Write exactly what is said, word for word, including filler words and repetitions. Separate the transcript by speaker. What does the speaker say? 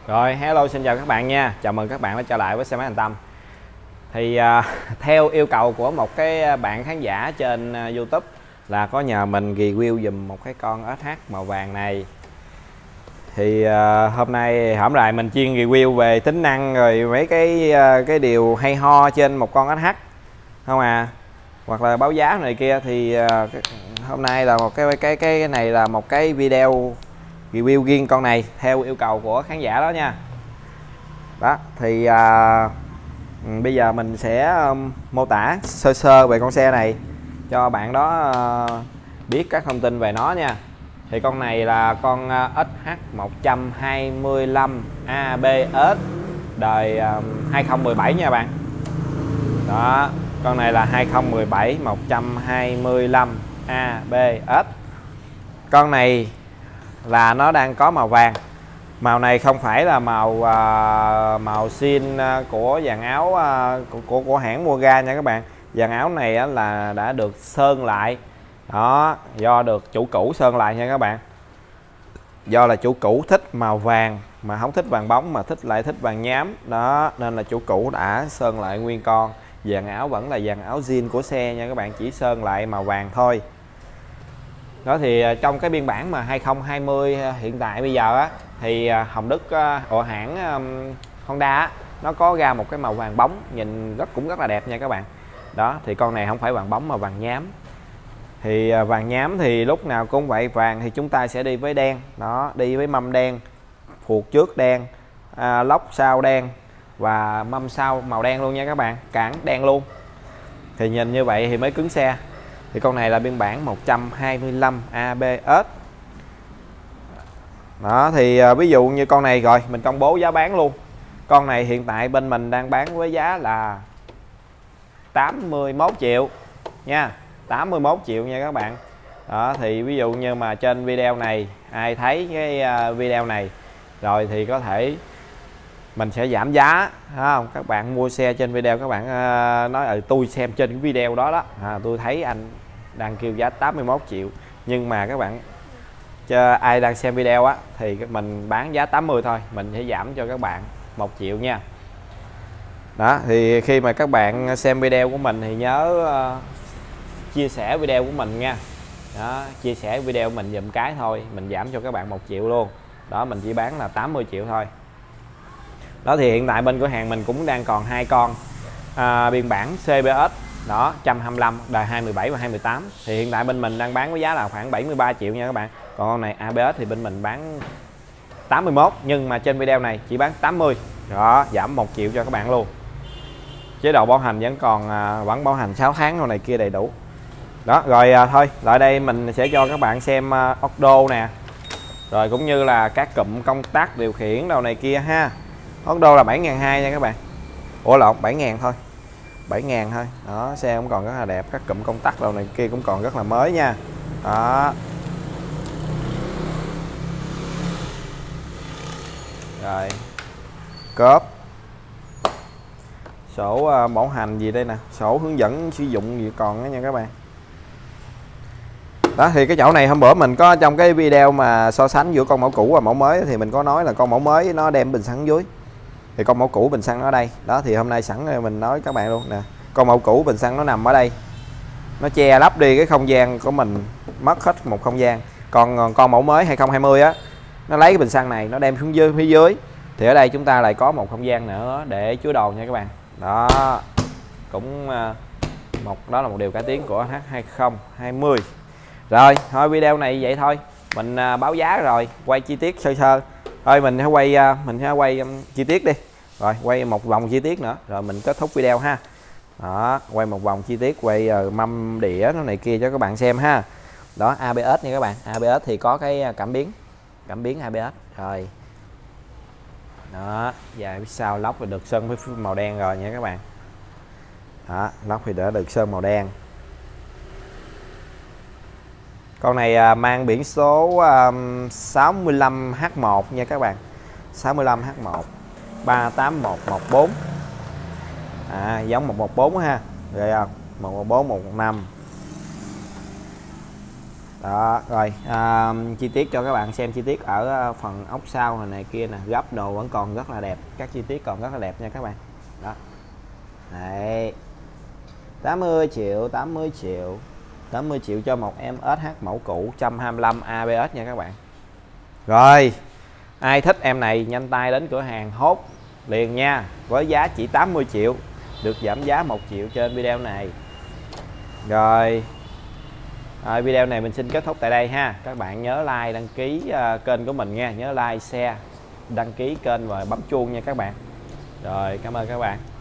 Speaker 1: Rồi, hello, xin chào các bạn nha. Chào mừng các bạn đã trở lại với xe máy Thành Tâm. Thì à, theo yêu cầu của một cái bạn khán giả trên à, YouTube là có nhờ mình review dùm một cái con ét hát màu vàng này. Thì à, hôm nay hổm rày mình chuyên review về tính năng rồi mấy cái à, cái điều hay ho trên một con ét hát không à, hoặc là báo giá này kia. Thì à, cái, hôm nay là một cái cái cái này là một cái video review riêng con này theo yêu cầu của khán giả đó nha. Đó thì à, bây giờ mình sẽ um, mô tả sơ sơ về con xe này cho bạn đó uh, biết các thông tin về nó nha. Thì con này là con uh, ét hát một hai lăm a bê ét đời um, hai không một bảy nha bạn. Đó, con này là hai không một bảy một hai lăm a bê ét. Con này là nó đang có màu vàng. Màu này không phải là màu uh, màu xin uh, của dàn áo uh, của, của của hãng mua ra nha các bạn. Dàn áo này uh, là đã được sơn lại. Đó, do được chủ cũ sơn lại nha các bạn. Do là chủ cũ thích màu vàng mà không thích vàng bóng mà thích lại thích vàng nhám. Đó, nên là chủ cũ đã sơn lại nguyên con. Dàn áo vẫn là dàn áo zin của xe nha các bạn, chỉ sơn lại màu vàng thôi. Đó thì trong cái biên bản mà hai không hai không hiện tại bây giờ á, thì Hồng Đức của hãng um, Honda á, nó có ra một cái màu vàng bóng nhìn rất cũng rất là đẹp nha các bạn. Đó thì con này không phải vàng bóng mà vàng nhám. Thì vàng nhám thì lúc nào cũng vậy, vàng thì chúng ta sẽ đi với đen. Đó, đi với mâm đen, phuộc trước đen, à, lốc sau đen và mâm sau màu đen luôn nha các bạn, cản đen luôn. Thì nhìn như vậy thì mới cứng xe. Thì con này là biên bản một hai lăm a bê ét. Đó thì à, ví dụ như con này rồi mình công bố giá bán luôn. Con này hiện tại bên mình đang bán với giá là tám mươi mốt triệu nha, tám mươi mốt triệu nha các bạn. Đó thì ví dụ như mà trên video này ai thấy cái uh, video này rồi thì có thể mình sẽ giảm giá, không? Các bạn mua xe trên video các bạn uh, nói ở tôi xem trên cái video đó đó, à, tôi thấy anh đang kêu giá tám mươi mốt triệu, nhưng mà các bạn cho ai đang xem video á thì mình bán giá tám mươi thôi, mình sẽ giảm cho các bạn một triệu nha. Đó thì khi mà các bạn xem video của mình thì nhớ uh, chia sẻ video của mình nha. Đó, chia sẻ video mình dùm cái thôi, mình giảm cho các bạn một triệu luôn. Đó, mình chỉ bán là tám mươi triệu thôi. Đó thì hiện tại bên cửa hàng mình cũng đang còn hai con à, biên bản xê bê ét đó một trăm hai mươi lăm đời hai mươi bảy và hai mươi tám. Thì hiện tại bên mình đang bán với giá là khoảng bảy mươi ba triệu nha các bạn. Còn con này a bê ét thì bên mình bán tám mươi mốt, nhưng mà trên video này chỉ bán tám mươi. Đó, giảm một triệu cho các bạn luôn. Chế độ bảo hành vẫn còn à, vẫn bảo hành sáu tháng rồi này kia đầy đủ. Đó rồi à, thôi lại đây mình sẽ cho các bạn xem à, Ordo nè, rồi cũng như là các cụm công tắc điều khiển đầu này kia ha. Ordo là bảy nghìn hai trăm nha các bạn. Ủa lộn, bảy nghìn thôi, bảy nghìn thôi. Đó, xe cũng còn rất là đẹp, các cụm công tắc đầu này kia cũng còn rất là mới nha. Đó rồi, cốp, sổ uh, bảo hành gì đây nè, sổ hướng dẫn sử dụng gì còn đó nha các bạn. Đó thì cái chỗ này hôm bữa mình có trong cái video mà so sánh giữa con mẫu cũ và mẫu mới thì mình có nói là con mẫu mới nó đem bình xăng dưới, thì con mẫu cũ bình xăng nó ở đây. Đó thì hôm nay sẵn mình nói các bạn luôn nè, con mẫu cũ bình xăng nó nằm ở đây, nó che lấp đi cái không gian của mình, mất hết một không gian. Còn con mẫu mới hai không hai không á, nó lấy cái bình xăng này nó đem xuống dưới phía dưới, thì ở đây chúng ta lại có một không gian nữa để chứa đồ nha các bạn. Đó cũng một đó là một điều cải tiến của ét hát hai không hai không. Rồi thôi video này vậy thôi, mình à, báo giá rồi quay chi tiết sơ sơ thôi, mình sẽ quay à, mình sẽ quay um, chi tiết đi, rồi quay một vòng chi tiết nữa rồi mình kết thúc video ha. Đó, quay một vòng chi tiết, quay uh, mâm đĩa nó này kia cho các bạn xem ha. Đó, a bê ét nha các bạn, a bê ét thì có cái cảm biến cảm biến a bê ét rồi. Đó, và phía sau lốc thì được sơn với màu đen rồi nha các bạn. Đó, lốc thì đã được sơn màu đen. Con này à, mang biển số à, sáu mươi lăm H một nha các bạn, sáu mươi lăm H một ba tám một một bốn, à, giống một một bốn ha, rồi không, một một bốn một một năm. Đó rồi, à, chi tiết cho các bạn xem chi tiết ở phần ốc sau này, này kia nè, gấp đồ vẫn còn rất là đẹp, các chi tiết còn rất là đẹp nha các bạn. Đó đấy, tám mươi triệu, tám mươi triệu, tám mươi triệu cho một em ét hát mẫu cũ, một trăm hai mươi lăm a bê ét nha các bạn. Rồi, ai thích em này nhanh tay đến cửa hàng hốt liền nha, với giá chỉ tám mươi triệu, được giảm giá một triệu trên video này. Rồi, à, video này mình xin kết thúc tại đây ha. Các bạn nhớ like, đăng ký uh, kênh của mình nha, nhớ like, share, đăng ký kênh và bấm chuông nha các bạn. Rồi, cảm ơn các bạn.